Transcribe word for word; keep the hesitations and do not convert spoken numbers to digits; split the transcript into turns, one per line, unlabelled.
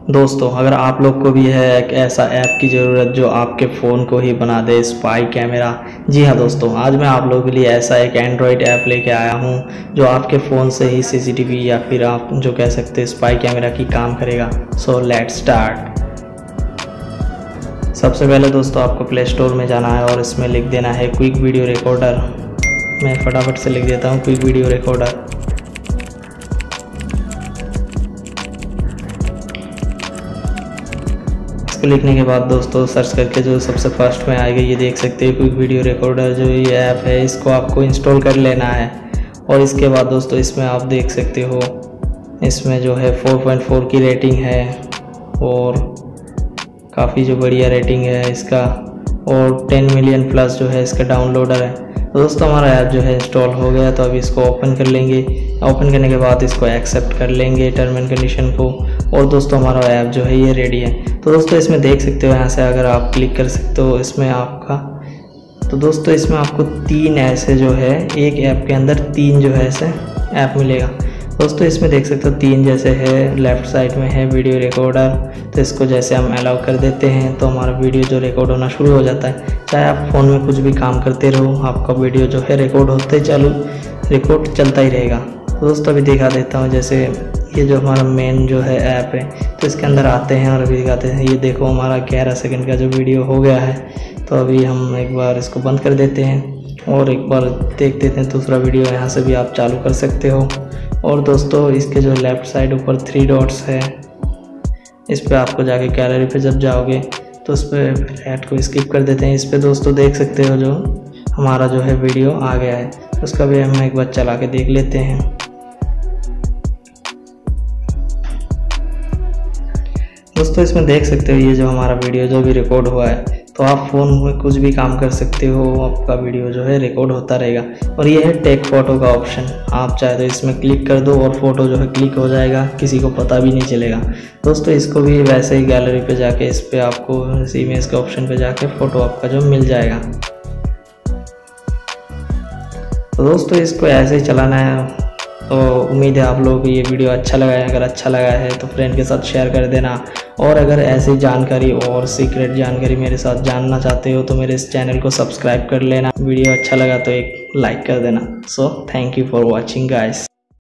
दोस्तों अगर आप लोग को भी है एक ऐसा ऐप की ज़रूरत जो आपके फ़ोन को ही बना दे स्पाई कैमरा, जी हाँ दोस्तों, आज मैं आप लोगों के लिए ऐसा एक एंड्रॉयड ऐप लेके आया हूँ जो आपके फ़ोन से ही सीसीटीवी या फिर आप जो कह सकते हैं स्पाई कैमरा की काम करेगा। So let's start. सबसे पहले दोस्तों आपको प्ले स्टोर में जाना है और इसमें लिख देना है क्विक वीडियो रिकॉर्डर। मैं फटाफट से लिख देता हूँ क्विक वीडियो रिकॉर्डर। इसको लिखने के बाद दोस्तों सर्च करके जो सबसे फर्स्ट में आएगा ये देख सकते हैं क्विक वीडियो रिकॉर्डर, जो ये ऐप है इसको आपको इंस्टॉल कर लेना है। और इसके बाद दोस्तों इसमें आप देख सकते हो इसमें जो है फोर पॉइंट फोर की रेटिंग है और काफ़ी जो बढ़िया रेटिंग है इसका, और टेन मिलियन प्लस जो है इसका डाउनलोडर है। तो दोस्तों हमारा ऐप जो है इंस्टॉल हो गया, तो अभी इसको ओपन कर लेंगे। ओपन करने के बाद इसको एक्सेप्ट कर लेंगे टर्म एंड कंडीशन को, और दोस्तों हमारा ऐप जो है ये रेडी है। तो दोस्तों इसमें देख सकते हो यहाँ से अगर आप क्लिक कर सकते हो इसमें आपका, तो दोस्तों इसमें आपको तीन ऐसे जो है एक ऐप के अंदर तीन जो है ऐसे ऐप मिलेगा। दोस्तों इसमें देख सकते हो तीन जैसे है, लेफ़्ट साइड में है वीडियो रिकॉर्डर, तो इसको जैसे हम अलाउ कर देते हैं तो हमारा वीडियो जो रिकॉर्ड होना शुरू हो जाता है। चाहे आप फ़ोन में कुछ भी काम करते रहो, आपका वीडियो जो है रिकॉर्ड होते चालू रिकॉर्ड चलता ही रहेगा। तो दोस्तों अभी दिखा देता हूँ, जैसे ये जो हमारा मेन जो है ऐप है तो इसके अंदर आते हैं और अभी दिखाते हैं। ये देखो हमारा ग्यारह सेकंड का जो वीडियो हो गया है, तो अभी हम एक बार इसको बंद कर देते हैं और एक बार देख देते हैं दूसरा वीडियो। यहाँ से भी आप चालू कर सकते हो। और दोस्तों इसके जो लेफ़्ट साइड ऊपर थ्री डॉट्स है, इस पर आपको जाके गैलरी पे जब जाओगे तो उस पर ऐड को स्किप कर देते हैं। इस पर दोस्तों देख सकते हो जो हमारा जो है वीडियो आ गया है, उसका भी हम एक बार चला के देख लेते हैं। दोस्तों इसमें देख सकते हो ये जो हमारा वीडियो जो भी रिकॉर्ड हुआ है, तो आप फ़ोन में कुछ भी काम कर सकते हो, आपका वीडियो जो है रिकॉर्ड होता रहेगा। और ये है टेक फ़ोटो का ऑप्शन, आप चाहे तो इसमें क्लिक कर दो और फ़ोटो जो है क्लिक हो जाएगा, किसी को पता भी नहीं चलेगा। दोस्तों इसको भी वैसे ही गैलरी पे जाके इस पर आपको इस इमेज के ऑप्शन पे जाके फ़ोटो आपका जो मिल जाएगा। तो दोस्तों इसको ऐसे ही चलाना है। तो उम्मीद है आप लोगों को ये वीडियो अच्छा लगा है। अगर अच्छा लगा है तो फ्रेंड के साथ शेयर कर देना, और अगर ऐसी जानकारी और सीक्रेट जानकारी मेरे साथ जानना चाहते हो तो मेरे इस चैनल को सब्सक्राइब कर लेना। वीडियो अच्छा लगा तो एक लाइक कर देना। So thank you for watching guys.